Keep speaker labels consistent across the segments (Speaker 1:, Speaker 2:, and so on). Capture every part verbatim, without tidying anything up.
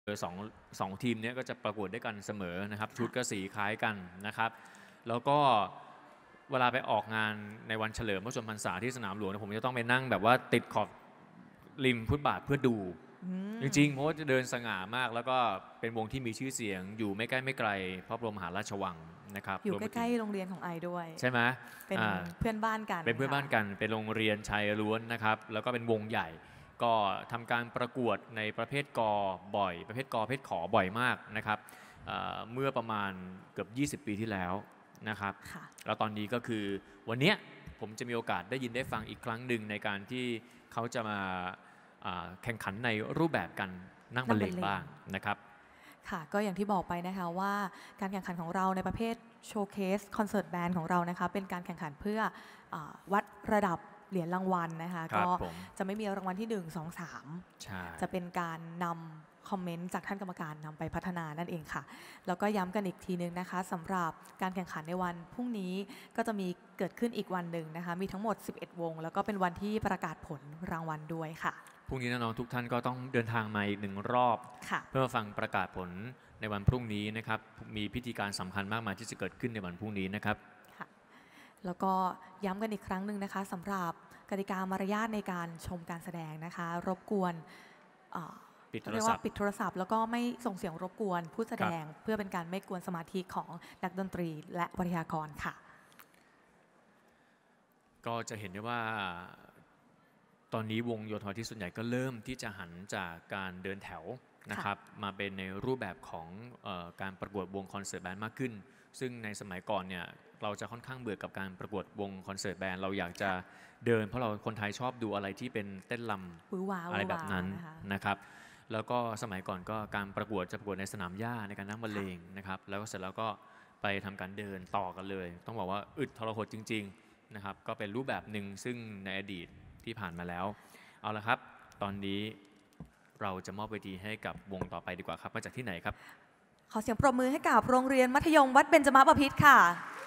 Speaker 1: สองสองทีมนี้ก็จะประกวดด้วยกันเสมอนะครับชุดก็สีคล้ายกันนะครับแล้วก็เวลาไปออกงานในวันเฉลิมพระชนมพรรษาที่สนามหลวงผมจะต้องไปนั่งแบบว่าติดขอบริมฟุตบาทเพื่อดูจริงๆเพราะว่าจะเดินสง่ามากแล้วก็เป็นวงที่มีชื่อเสียงอยู่ไม่ใกล้ไม่ไกลพระบรมมหาราชวังนะครับ
Speaker 2: อยู่ใกล้ๆโรงเรียนของไอด้วย
Speaker 1: ใช่ไหม
Speaker 2: เป็นเพื่อนบ้านกัน
Speaker 1: เป็นเพื่อนบ้านกันเป็นโรงเรียนชายล้วนนะครับแล้วก็เป็นวงใหญ่ก็ทำการประกวดในประเภทกอบ่อยประเภทกอประเภทขอบ่อยมากนะครับเมื่อประมาณเกือบยี่สิบปีที่แล้วนะครับแล้วตอนนี้ก็คือวันนี้ผมจะมีโอกาสได้ยินได้ฟังอีกครั้งหนึ่งในการที่เขาจะมาแข่งขันในรูปแบบกันนั่งบรรเลงบ้างนะครับ
Speaker 2: ค่ะก็อย่างที่บอกไปนะคะว่าการแข่งขันของเราในประเภทโชว์เคสคอนเสิร์ตแบนด์ของเรานะคะเป็นการแข่งขันเพื่อวัดระดับเหรียญรางวัลนะคะก็จะไม่มีรางวัลที่หนึ่ง สอง สามจะเป็นการนำคอมเมนต์จากท่านกรรมการนำไปพัฒนานั่นเองค่ะแล้วก็ย้ำกันอีกทีนึงนะคะสำหรับการแข่งขันในวันพรุ่งนี้ก็จะมีเกิดขึ้นอีกวันหนึ่งนะคะมีทั้งหมดสิบเอ็ดวงแล้วก็เป็นวันที่ประกาศผลรางวัลด้วยค่ะ
Speaker 1: พรุ่งนี้น้องๆทุกท่านก็ต้องเดินทางมาอีกหนึ่งรอบเพื่อมาฟังประกาศผลในวันพรุ่งนี้นะครับมีพิธีการสำคัญมากมายที่จะเกิดขึ้นในวันพรุ่งนี้นะครับ
Speaker 2: แล้วก็ย้ำกันอีกครั้งหนึ่งนะคะสำหรับกติกามารยาทในการชมการแสดงนะคะรบกวนเรียกว่าปิดโทรศัพท์แล้วก็ไม่ส่งเสียงรบกวนผู้แสดงเพื่อเป็นการไม่กวนสมาธิของนักดนตรีและวิทยากรค่ะ
Speaker 1: ก็จะเห็นได้ว่าตอนนี้วงโยธวาทิตส่วนใหญ่ก็เริ่มที่จะหันจากการเดินแถวนะครับมาเป็นในรูปแบบของเอ่อการประกวดวงคอนเสิร์ตแบนด์มากขึ้นซึ่งในสมัยก่อนเนี่ยเราจะค่อนข้างเบื่อกับการประกวดวงคอนเสิร์ตแบนด์เราอยากจะเดินเพราะเราคนไทยชอบดูอะไรที่เป็นเต้นรำอะไรแบบนั้นนะครับแล้วก็สมัยก่อนก็การประกวดจะประกวดในสนามหญ้าในการนั่งบรรเลงนะครับแล้วก็เสร็จแล้วก็ไปทำการเดินต่อกันเลยต้องบอกว่าอึดทรหดจริงๆนะครับก็เป็นรูปแบบหนึ่งซึ่งในอดีตที่ผ่านมาแล้วเอาละครับตอนนี้เราจะมอบเวทีให้กับวงต่อไปดีกว่าครับมาจากที่ไหนครับ
Speaker 2: ขอเสียงปรบมือให้กับโรงเรียนมัธยมวัดเบญจมาบพิตรค่ะ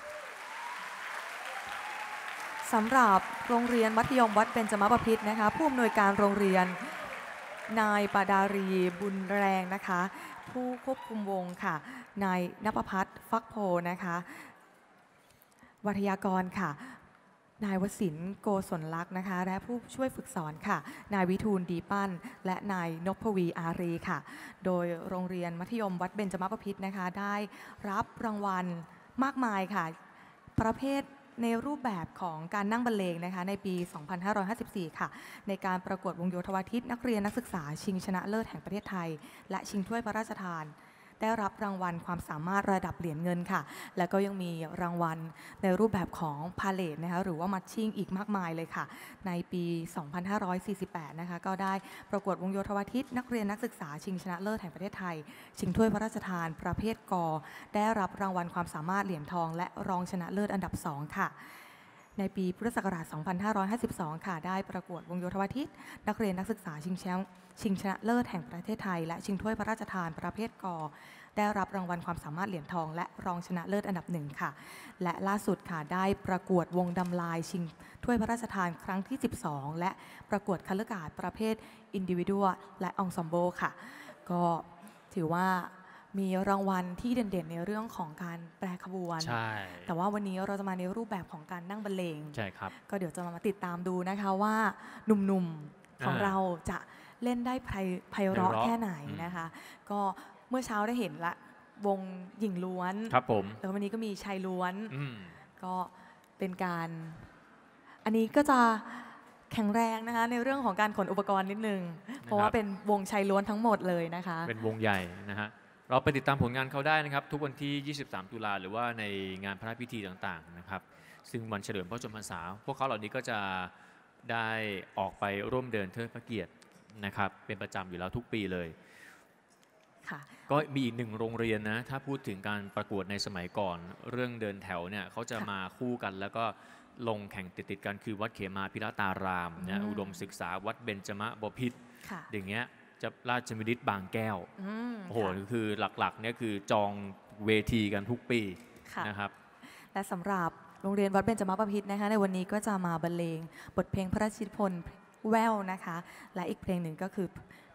Speaker 2: สำหรับโรงเรียนมัธยมวัดเบญจมาบพิตรนะคะผู้อำนวยการโรงเรียนนายปดารีบุญแรงนะคะผู้ควบคุมวงค่ะนายณภพัฒน์ฟักโพนะคะวิทยากรค่ะนายวศิลป์โกศลลักษณ์นะคะและผู้ช่วยฝึกสอนค่ะนายวิทูลดีปั้นและนายนพวีอารีค่ะโดยโรงเรียนมัธยมวัดเบญจมาบพิตรนะคะได้รับรางวัลมากมายค่ะประเภทในรูปแบบของการนั่งบรรเลงนะคะในปี สองพันห้าร้อยห้าสิบสี่ ค่ะในการประกวดวงโยธวาทิตนักเรียนนักศึกษาชิงชนะเลิศแห่งประเทศไทยและชิงถ้วยพระราชทานได้รับรางวัลความสามารถระดับเหรียญเงินค่ะแล้วก็ยังมีรางวัลในรูปแบบของพาเลทนะคะหรือว่ามัชชิ่งอีกมากมายเลยค่ะในปี สองพันห้าร้อยสี่สิบแปด นะคะก็ได้ประกวดวงโยธวาทิตนักเรียนนักศึกษาชิงชนะเลิศแห่งประเทศไทยชิงถ้วยพระราชทานประเภทกอได้รับรางวัลความสามารถเหรียญทองและรองชนะเลิศอันดับสองค่ะในปีพุทธศักราช สองพันห้าร้อยห้าสิบสอง ค่ะได้ประกวดวงโยธวาทิตนักเรียนนักศึกษาชิงแชมป์ชิงชนะเลิศแห่งประเทศไทยและชิงถ้วยพระราชทานประเภทกอได้รับรางวัลความสามารถเหรียญทองและรองชนะเลิศอันดับหนึ่งค่ะและล่าสุดค่ะได้ประกวดวงดำลายชิงถ้วยพระราชทานครั้งที่สิบสองและประกวดคัลเลอร์การ์ดประเภทอินดิวิดัวและองซอมโบค่ะก็ถือว่ามีรางวัลที่เด่นๆในเรื่องของการแปรขบวน
Speaker 1: ใช่
Speaker 2: แต่ว่าวันนี้เราจะมาในรูปแบบของการนั่งบรรเลง
Speaker 1: ใช่ครับ
Speaker 2: ก็เดี๋ยวจะมาติดตามดูนะคะว่าหนุ่มๆของเราจะเล่นได้ไพเราะแค่ไหนนะคะก็เมื่อเช้าได้เห็นละวงหญิงล้วน
Speaker 1: ครับผม
Speaker 2: แล้ววันนี้ก็มีชายล้วนก็เป็นการอันนี้ก็จะแข็งแรงนะคะในเรื่องของการขนอุปกรณ์นิดนึงเพราะว่าเป็นวงชายล้วนทั้งหมดเลยนะคะ
Speaker 1: เป็นวงใหญ่นะฮะเราไปติดตามผลงานเขาได้นะครับทุกวันที่ยี่สิบสามตุลาหรือว่าในงานพระราชพิธีต่างๆนะครับซึ่งวันเฉลิมพระชนมพรรษาพวกเขาเหล่านี้ก็จะได้ออกไปร่วมเดินเทิดพระเกียรตินะครับเป็นประจำอยู่แล้วทุกปีเลยก็มีอีกหนึ่งโรงเรียนนะถ้าพูดถึงการประกวดในสมัยก่อนเรื่องเดินแถวเนี่ยเขาจะมาคู่กันแล้วก็ลงแข่งติดๆกันคือวัดเขมาพิรตารามนะอุดมศึกษาวัดเบญจมบพิตรอย่างเงี้ยจะราชมิตรบางแก้วโอ้โหคือหลักๆเนี่ยคือจองเวทีกันทุกปีนะครับ
Speaker 2: และสำหรับโรงเรียนวัดเบญจมบพิตรนะคะในวันนี้ก็จะมาบรรเลงบทเพลงพระราชนิพนธ์แววนะคะและอีกเพลงหนึ่งก็คือ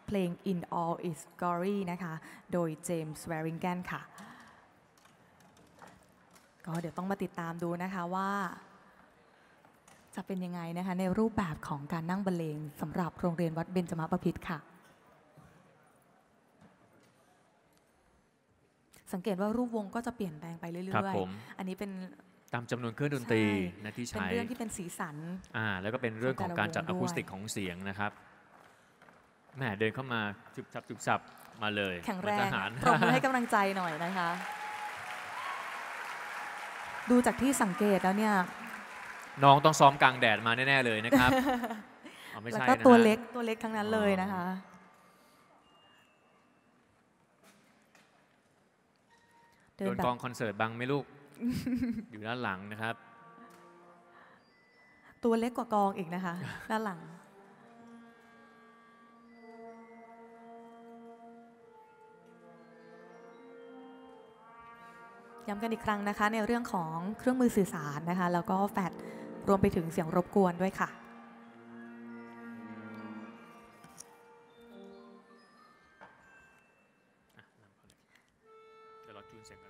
Speaker 2: เพลง In All Its Glory นะคะโดยเจมส์ แวริงแกนค่ะก็เดี๋ยวต้องมาติดตามดูนะคะว่าจะเป็นยังไงนะคะในรูปแบบของการนั่งบรรเลงสำหรับโรงเรียนวัดเบญจมบพิตรค่ะสังเกตว่ารูปวงก็จะเปลี่ยนแปลงไปเรื่อยๆอันนี้เป็น
Speaker 1: ตามจำนวนเครื่องดนตรีนะที่ใช้
Speaker 2: เป็นเรื่องที่เป็นสีสัน
Speaker 1: อ่าแล้วก็เป็นเรื่องของการจัดอะคูสติกของเสียงนะครับแหมเดินเข้ามาจุบจับจุบจับมาเลย
Speaker 2: แข็งแรงปรบมือให้กำลังใจหน่อยนะคะดูจากที่สังเกตแล้วเนี่ย
Speaker 1: น้องต้องซ้อมกลางแดดมาแน่ๆเลยนะครับ
Speaker 2: แล้วก็ตัวเล็กตัวเล็กทั้งนั้นเลยนะคะ
Speaker 1: โดนกองคอนเสิร์ตบังไหมลูก อยู่ด้านหลังนะครับ
Speaker 2: ตัวเล็กกว่ากองอีกนะคะด้านหลังย้ำกันอีกครั้งนะคะในเรื่องของเครื่องมือสื่อสารนะคะแล้วก็แฟลชรวมไปถึงเสียงรบกวนด้วยค่ะ
Speaker 1: เดี๋ยวเราจูนเสียงกันนะ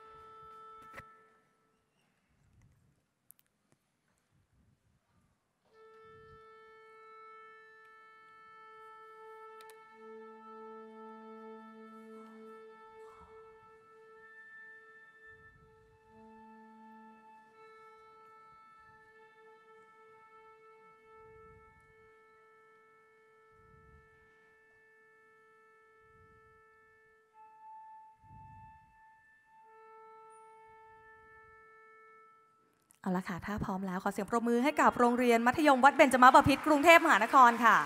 Speaker 2: เอาละค่ะถ้าพร้อมแล้วขอเสียงปรบมือให้กับโรงเรียนมัธยมวัดเบญจมบพิตรกรุงเทพมหานครค่ะ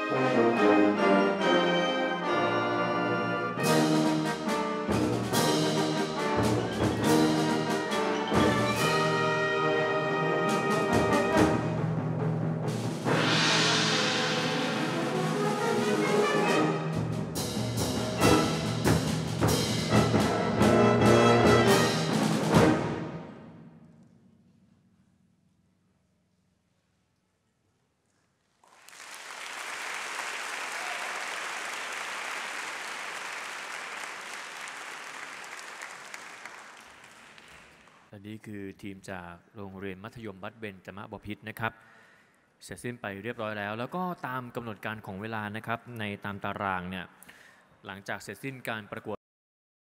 Speaker 1: อันนี้คือทีมจากโรงเรียนมัธยมวัดเบญจมบพิตรนะครับเสร็จสิ้นไปเรียบร้อยแล้วแล้วก็ตามกำหนดการของเวลานะครับในตามตารางเนี่ยหลังจากเสร็จสิ้นการประกวด